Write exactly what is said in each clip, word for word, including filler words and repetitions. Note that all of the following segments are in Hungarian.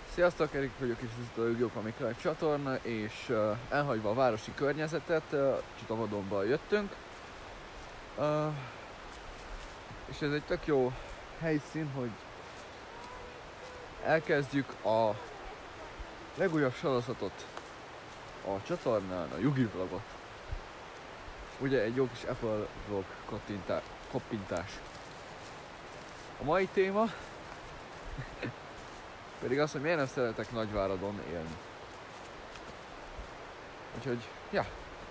Sziasztok, Erik vagyok, és ez a Yu-Gi-Oh! Comic Live csatorna, és uh, elhagyva a városi környezetet, uh, Csitavadonba jöttünk. Uh, és ez egy tök jó helyszín, hogy elkezdjük a legújabb sorozatot a csatornán, a Yugi vlogot. Ugye egy jó kis Apple vlog koppintás. A mai téma pedig az, hogy miért nem szeretek Nagyváradon élni. Úgyhogy, ja.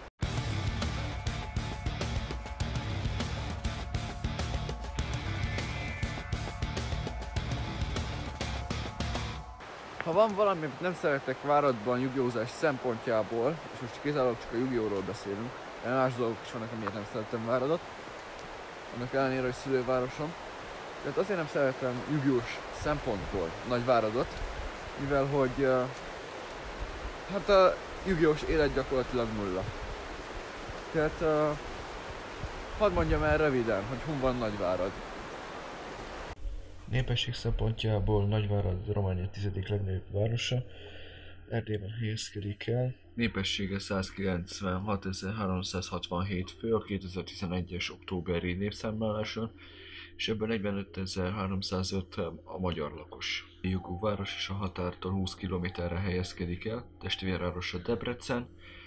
Ha van valami, amit nem szeretek Váradban Yu-Gi-Oh-zás szempontjából, és most kizárólag csak a Yu-Gi-Oh-ról beszélünk, de más dolgok is vannak, amiért nem szeretem Váradot, annak ellenére, hogy szülővárosom. Tehát azért nem szeretem Yu-Gi-Oh-s szempontból Nagyváradot, mivel hogy uh, hát a Yu-Gi-Oh-s élet gyakorlatilag nulla. Tehát uh, hadd mondjam el röviden, hogy hol van Nagyvárad. Népesség szempontjából Nagyvárad Románia tizedik legnagyobb városa, Erdélyben helyezkedik el. Népessége százkilencvenhatezer-háromszázhatvanhét fő a kétezer-tizenegyes októberi népszámláláson, és ebből negyvenötezer-háromszázöt a magyar lakos. Yu-Gi-Oh! Város és a határtól húsz kilométerre helyezkedik el, testvérvárosa Debrecen,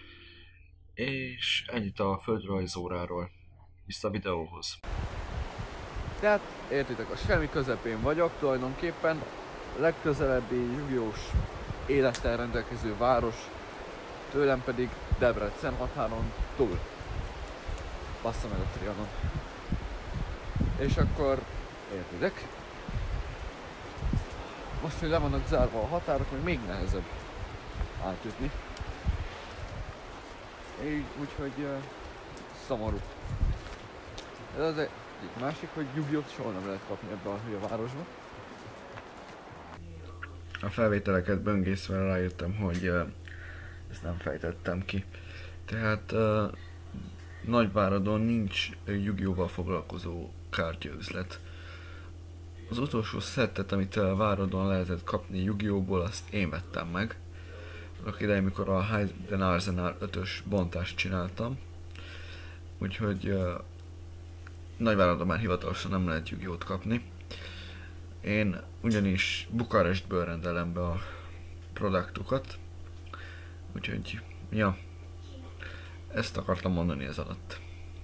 és ennyit a földrajzóráról. Vissza a videóhoz. Tehát értitek, a semmi közepén vagyok tulajdonképpen, a legközelebbi Yu-Gi-Oh-s élettel rendelkező város, tőlem pedig Debrecen határon túl. Bassza meg a Trianon. És akkor értitek? Most, hogy le vannak zárva a határok, még még nehezebb átjutni. Így, úgyhogy uh, szomorú. Ez az egy másik, hogy Yu-Gi-Oh-t soha nem lehet kapni ebbe a hülye városba. A felvételeket böngészve rájöttem, hogy uh, ezt nem fejtettem ki. Tehát uh, Nagyváradon nincs Yu-Gi-Oh-val foglalkozó kártyaüzlet. Az utolsó szettet, amit uh, Váradon lehetett kapni Yu-Gi-Oh-ból, azt én vettem meg. Annak idején, mikor a Hidden Arsenal ötös bontást csináltam. Úgyhogy uh, Nagyváradon már hivatalosan nem lehet Yu-Gi-Oh-t kapni. Én ugyanis Bukarestből rendelem be a produktokat. Úgyhogy, ja, ezt akartam mondani ez alatt.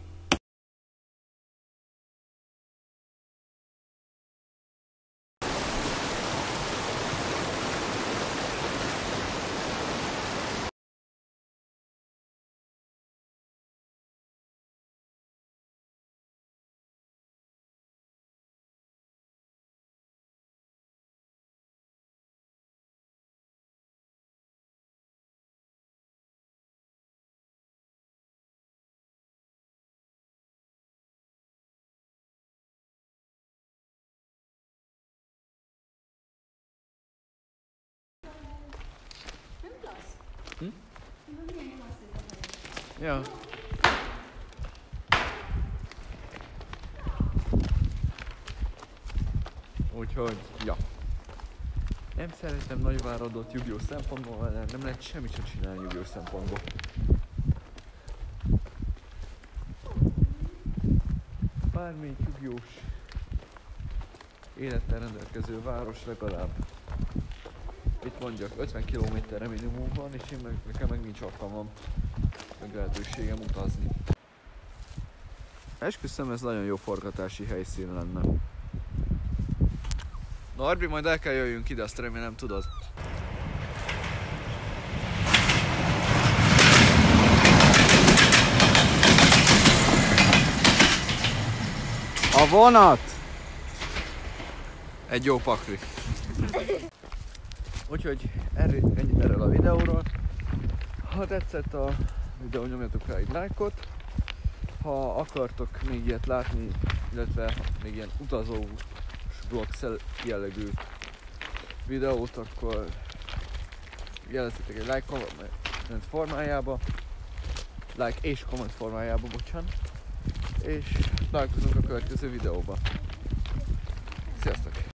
Hm? Ja. Úgyhogy, ja. Nem szeretem Nagyváradot Yu-Gi-Oh! Szempontból, nem, nem lehet semmit sem csinálni Yu-Gi-Oh! Szempontból. Bármelyik Yu-Gi-Oh-s élettel rendelkező város legalább, itt mondjak, ötven kilométerre minimum van, és én meg, nekem meg nincs alkalmam, meg lehetőségem utazni. Esküszöm, ez nagyon jó forgatási helyszín lenne. Norbi, majd el kell jöjjünk ide, azt remélem tudod. A vonat! Egy jó pakli. Úgyhogy ennyit erről a videóról. Ha tetszett a videó, nyomjatok rá egy lájkot. Ha akartok még ilyet látni, illetve még ilyen utazós vlog jellegű videót, akkor jelezzétek egy like komment formájába. Like és komment formájába, bocsánat. És találkozunk a következő videóban. Sziasztok!